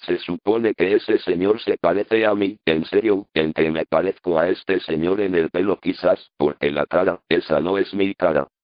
Se supone que ese señor se parece a mí, en serio, en que me parezco a este señor en el pelo quizás, porque la cara, esa no es mi cara.